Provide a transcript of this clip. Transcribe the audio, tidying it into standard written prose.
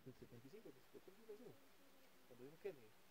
El 75, que fue cuando nació, cuando vino Kennedy.